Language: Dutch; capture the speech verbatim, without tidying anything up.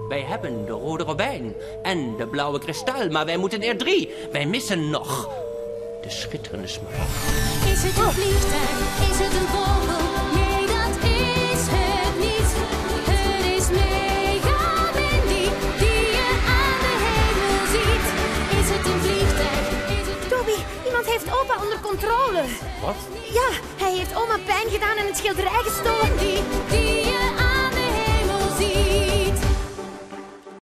Wij hebben de rode robijn en de blauwe kristal, maar wij moeten er drie. Wij missen nog de schitterende smaragd. Is het een vliegtuig? Is het een vogel? Nee, dat is het niet. Het is Mega Mindy die je aan de hemel ziet. Is het een vliegtuig? Is het een... Toby, iemand heeft opa onder controle. Wat? Ja, hij heeft oma pijn gedaan en het schilderij gestolen. Die, die